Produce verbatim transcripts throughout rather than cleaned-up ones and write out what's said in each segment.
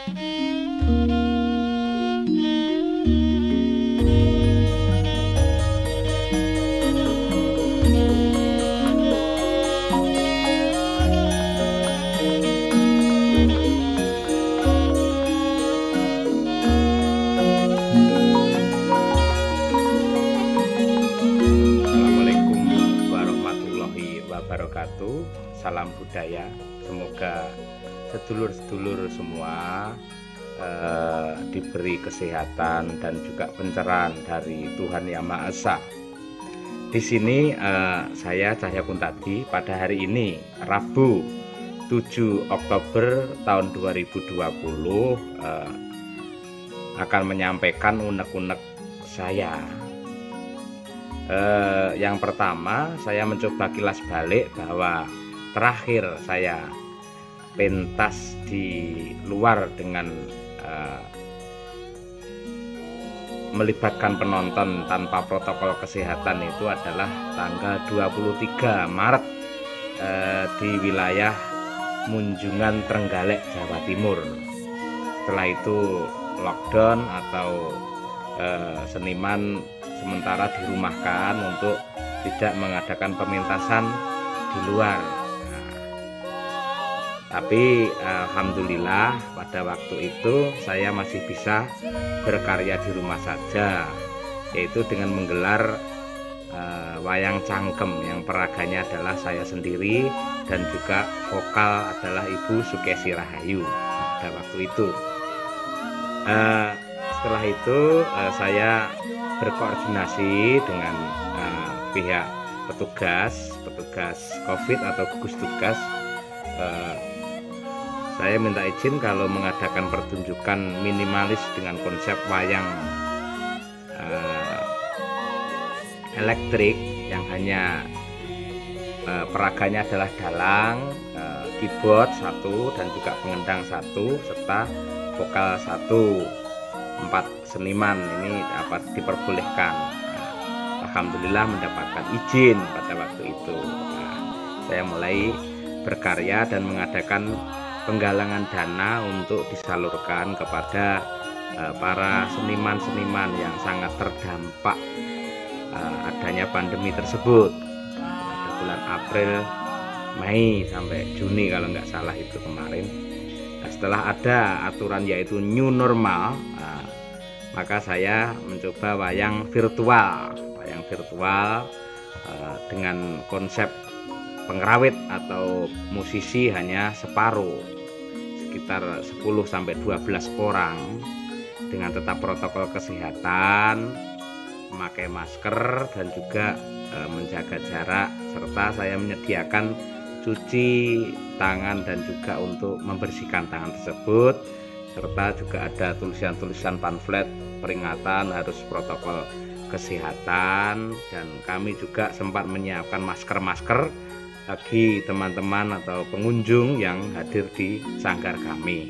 wabarakatuh. Salam budaya. Semoga sedulur-sedulur semua eh, diberi kesehatan dan juga pencerahan dari Tuhan Yang Maha Esa. Di sini eh, saya Cahya Kuntadi pada hari ini Rabu tujuh Oktober tahun dua ribu dua puluh eh, akan menyampaikan unek-unek saya. Eh, yang pertama, saya mencoba kilas balik bahwa terakhir saya pentas di luar dengan eh, melibatkan penonton tanpa protokol kesehatan itu adalah tanggal dua puluh tiga Maret eh, di wilayah Munjungan Trenggalek, Jawa Timur. Setelah itu lockdown atau eh, seniman sementara dirumahkan untuk tidak mengadakan pementasan di luar. Nah, tapi alhamdulillah pada waktu itu saya masih bisa berkarya di rumah saja, yaitu dengan menggelar uh, wayang cangkem yang peraganya adalah saya sendiri dan juga vokal adalah Ibu Sukesi Rahayu pada waktu itu. Uh, setelah itu uh, saya berkoordinasi dengan uh, pihak petugas petugas COVID atau gugus tugas. uh, saya minta izin kalau mengadakan pertunjukan minimalis dengan konsep wayang uh, elektrik yang hanya uh, peraganya adalah dalang, uh, keyboard satu dan juga pengendang satu serta vokal satu. Empat seniman ini dapat diperbolehkan. Nah, alhamdulillah mendapatkan izin pada waktu itu. Nah, saya mulai berkarya dan mengadakan penggalangan dana untuk disalurkan kepada uh, para seniman-seniman yang sangat terdampak uh, adanya pandemi tersebut. Pada bulan April, Mei sampai Juni kalau nggak salah itu kemarin. Nah, setelah ada aturan yaitu new normal, nah, maka saya mencoba wayang virtual, wayang virtual uh, dengan konsep pengrawit atau musisi hanya separuh, sekitar sepuluh sampai dua belas orang dengan tetap protokol kesehatan, memakai masker dan juga uh, menjaga jarak, serta saya menyediakan cuci tangan dan juga untuk membersihkan tangan tersebut, serta juga ada tulisan-tulisan pamflet peringatan harus protokol kesehatan, dan kami juga sempat menyiapkan masker-masker bagi teman-teman atau pengunjung yang hadir di sanggar kami.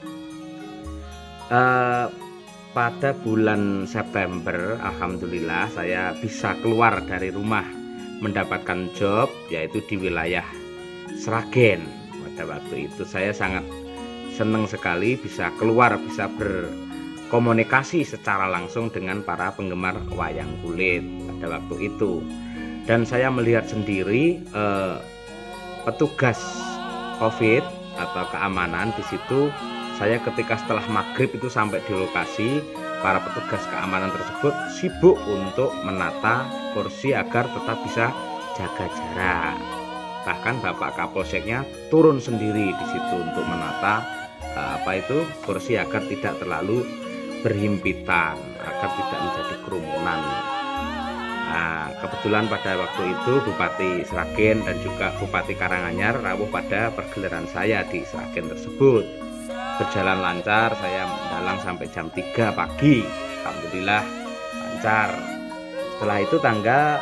Uh, pada bulan September alhamdulillah saya bisa keluar dari rumah mendapatkan job yaitu di wilayah Sragen. Pada waktu itu saya sangat senang sekali bisa keluar, bisa berkomunikasi secara langsung dengan para penggemar wayang kulit pada waktu itu. Dan saya melihat sendiri eh, petugas COVID atau keamanan di situ. Saya ketika setelah maghrib itu sampai di lokasi, para petugas keamanan tersebut sibuk untuk menata kursi agar tetap bisa jaga jarak. Bahkan Bapak Kapolseknya turun sendiri di situ untuk menata uh, apa itu kursi agar tidak terlalu berhimpitan, agar tidak menjadi kerumunan. Nah, kebetulan pada waktu itu Bupati Sragen dan juga Bupati Karanganyar rawuh pada pergelaran saya di Sragen tersebut. Berjalan lancar, saya mendalang sampai jam tiga pagi. Alhamdulillah lancar. Setelah itu tanggal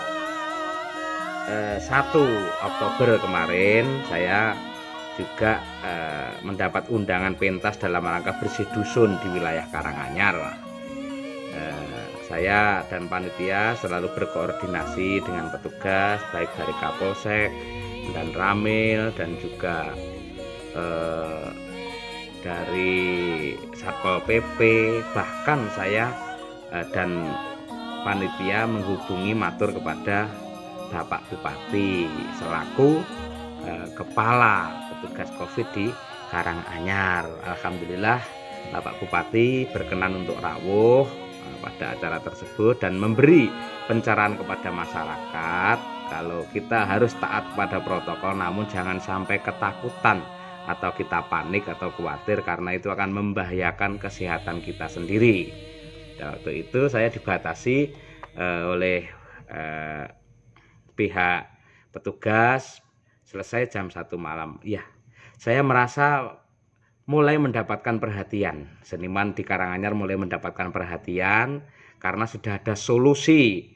satu Oktober kemarin saya juga eh, mendapat undangan pentas dalam rangka bersih dusun di wilayah Karanganyar. Eh, saya dan panitia selalu berkoordinasi dengan petugas baik dari Kapolsek dan Ramil dan juga eh, dari Satpol P P, bahkan saya eh, dan panitia menghubungi matur kepada Bapak Bupati selaku eh, kepala petugas COVID di Karanganyar. Alhamdulillah Bapak Bupati berkenan untuk rawuh eh, pada acara tersebut dan memberi pencerahan kepada masyarakat kalau kita harus taat pada protokol, namun jangan sampai ketakutan atau kita panik atau khawatir karena itu akan membahayakan kesehatan kita sendiri. Dan waktu itu saya dibatasi uh, oleh uh, pihak petugas selesai jam satu malam. Ya, saya merasa mulai mendapatkan perhatian. Seniman di Karanganyar mulai mendapatkan perhatian karena sudah ada solusi.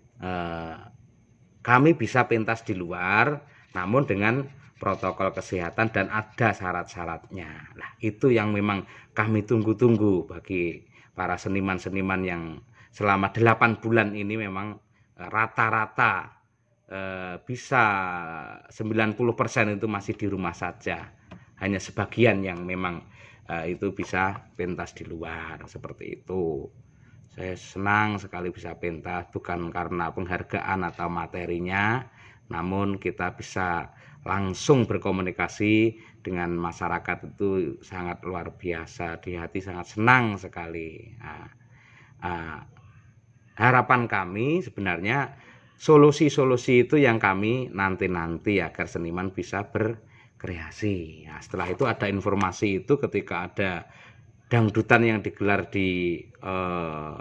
Uh, kami bisa pentas di luar, namun dengan protokol kesehatan dan ada syarat-syaratnya. Nah, itu yang memang kami tunggu-tunggu bagi para seniman-seniman yang selama delapan bulan ini memang rata-rata eh, bisa sembilan puluh persen itu masih di rumah saja. Hanya sebagian yang memang eh, itu bisa pentas di luar, seperti itu. Saya senang sekali bisa pentas, bukan karena penghargaan atau materinya, namun kita bisa langsung berkomunikasi dengan masyarakat itu sangat luar biasa. Di hati sangat senang sekali. Nah, uh, harapan kami sebenarnya solusi-solusi itu yang kami nanti-nanti agar seniman bisa berkreasi. Nah, setelah itu ada informasi itu ketika ada dangdutan yang digelar di eh,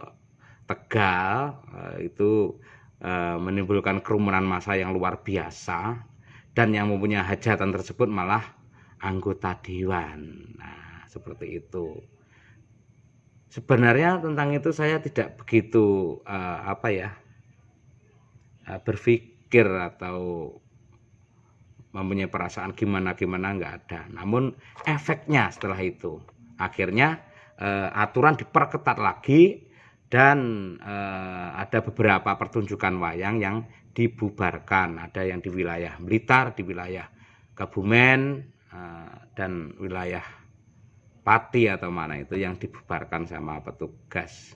Tegal, eh, itu eh, menimbulkan kerumunan massa yang luar biasa, dan yang mempunyai hajatan tersebut malah anggota dewan. Nah, seperti itu. Sebenarnya tentang itu saya tidak begitu eh, apa ya eh, berpikir atau mempunyai perasaan gimana-gimana, nggak ada. Namun efeknya setelah itu akhirnya eh, aturan diperketat lagi dan eh, ada beberapa pertunjukan wayang yang dibubarkan. Ada yang di wilayah Blitar, di wilayah Kebumen, eh, dan wilayah Pati atau mana itu yang dibubarkan sama petugas.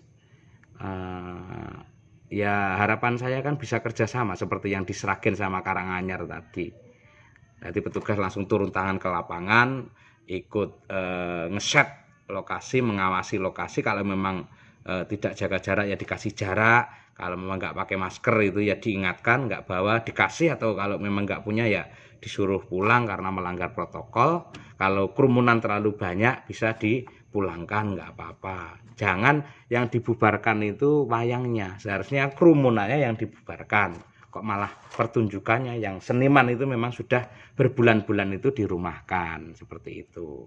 Eh, ya harapan saya kan bisa kerjasama seperti yang di Sragen sama Karanganyar tadi. Jadi petugas langsung turun tangan ke lapangan, ikut eh, ngeset lokasi, mengawasi lokasi. Kalau memang eh, tidak jaga jarak ya dikasih jarak. Kalau memang nggak pakai masker itu ya diingatkan, nggak bawa dikasih, atau kalau memang nggak punya ya disuruh pulang karena melanggar protokol. Kalau kerumunan terlalu banyak bisa dipulangkan, nggak apa-apa. Jangan yang dibubarkan itu wayangnya, seharusnya kerumunannya yang dibubarkan. Kok malah pertunjukannya yang seniman itu memang sudah berbulan-bulan itu dirumahkan, seperti itu.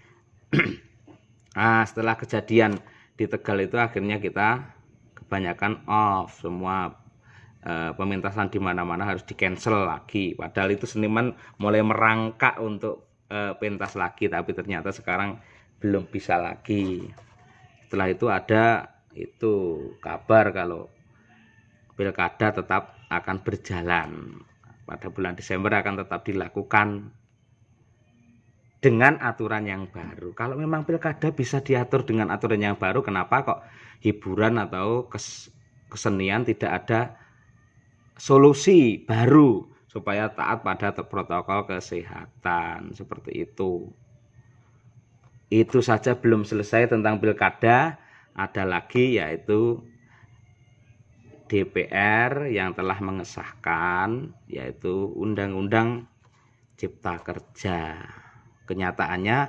Nah, setelah kejadian di Tegal itu akhirnya kita kebanyakan off, semua e, pementasan di mana-mana harus di cancel lagi. Padahal itu seniman mulai merangkak untuk e, pentas lagi, tapi ternyata sekarang belum bisa lagi. Setelah itu ada itu kabar kalau pilkada tetap akan berjalan pada bulan Desember, akan tetap dilakukan dengan aturan yang baru. Kalau memang pilkada bisa diatur dengan aturan yang baru, kenapa kok hiburan atau kes, kesenian tidak ada solusi baru supaya taat pada protokol kesehatan, seperti itu. Itu saja belum selesai tentang pilkada, ada lagi yaitu D P R yang telah mengesahkan yaitu Undang-Undang Cipta Kerja. Kenyataannya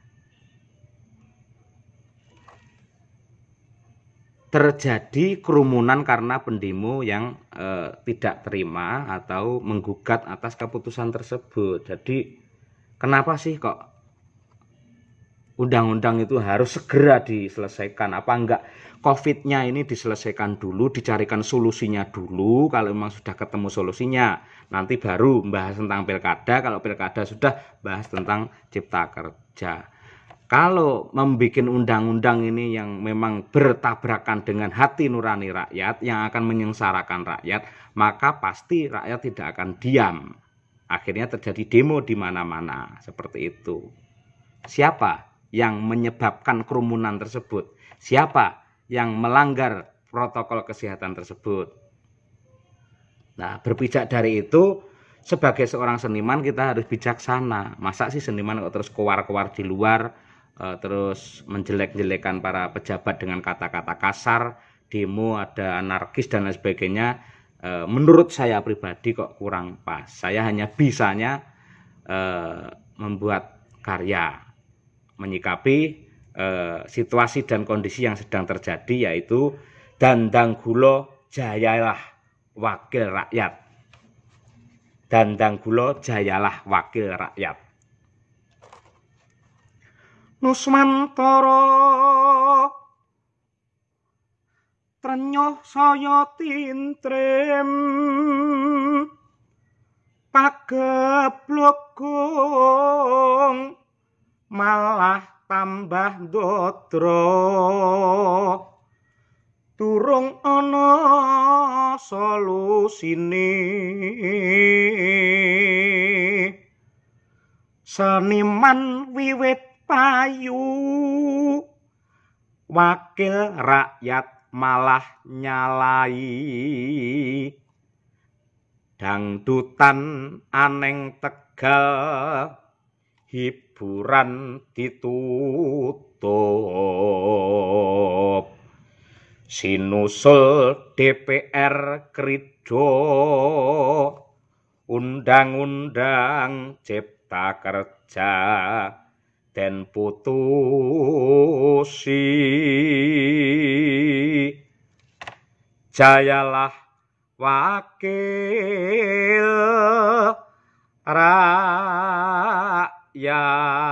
terjadi kerumunan karena pendemo yang eh, tidak terima atau menggugat atas keputusan tersebut. Jadi kenapa sih kok undang-undang itu harus segera diselesaikan? Apa enggak COVID-nya ini diselesaikan dulu, dicarikan solusinya dulu. Kalau memang sudah ketemu solusinya, nanti baru membahas tentang pilkada. Kalau pilkada sudah bahas tentang Cipta Kerja. Kalau membuat undang-undang ini yang memang bertabrakan dengan hati nurani rakyat, yang akan menyengsarakan rakyat, maka pasti rakyat tidak akan diam. Akhirnya terjadi demo di mana-mana, seperti itu. Siapa yang menyebabkan kerumunan tersebut? Siapa yang melanggar protokol kesehatan tersebut? Nah, berpijak dari itu, sebagai seorang seniman kita harus bijaksana. Masa sih seniman kok terus keluar-keluar di luar, eh, terus menjelek-jelekan para pejabat dengan kata-kata kasar, demo ada anarkis dan lain sebagainya. Eh, menurut saya pribadi kok kurang pas. Saya hanya bisanya eh, membuat karya, menyikapi eh, situasi dan kondisi yang sedang terjadi, yaitu dandang gula jayalah wakil rakyat. Dandang gula jayalah wakil rakyat. Nuswantara trenyoh saya tintrim pageblokung malah tambah ndodro durung ana solusine seniman wiwit payu wakil rakyat malah nyalai dangdutan aneng Tegal hiburan ditutup sinusul D P R krida undang-undang cipta kerja den putusi jayalah wakil rakyat.